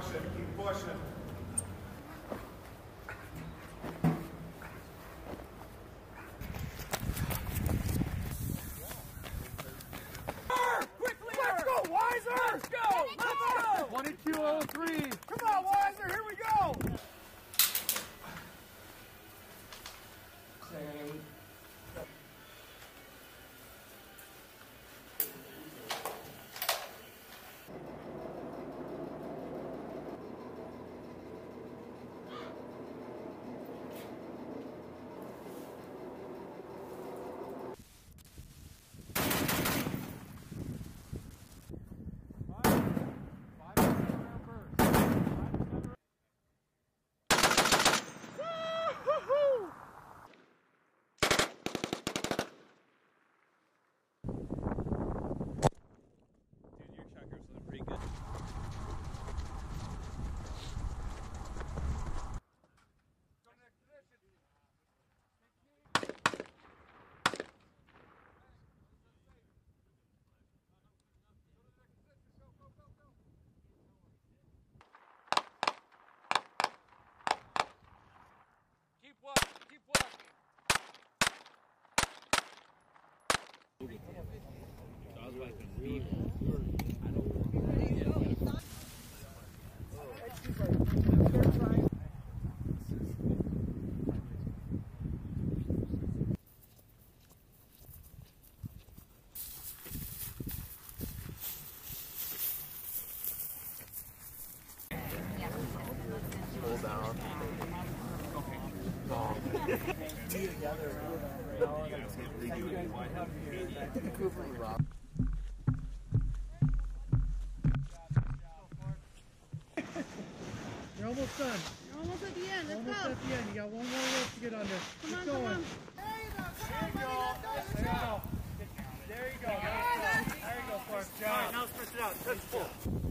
pushing, keep pushing. Quickly! Let's go, Weiser! Let's go! Let's go! 2203. Come on, Weiser, here we go! Keep walking, keep walking. Pull down. You're almost done. You're almost at the end. Let's Almost go. at the end. You got one more rope to get under. Come on, Keep going. come on. There you go. There you go. There you go, Clark. All right, now stretch it out. Touch full.